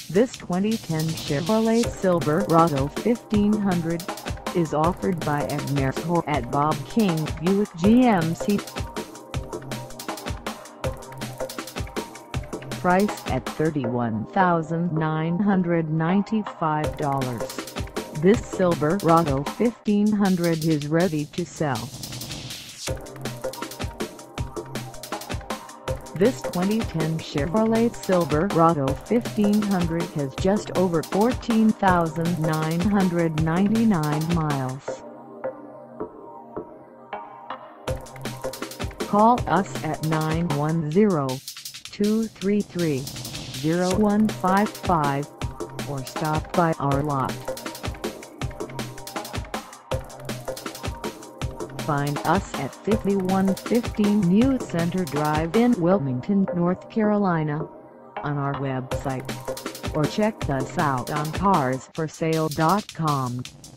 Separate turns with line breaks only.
This 2010 Chevrolet Silverado 1500 is offered by Meshaw at Bob King Buick GMC. Priced at $31,995. This Silverado 1500 is ready to sell. This 2010 Chevrolet Silverado 1500 has just over 14,999 miles. Call us at 910-233-0155 or stop by our lot. Find us at 5115 New Center Drive in Wilmington, North Carolina, on our website, or check us out on carsforsale.com.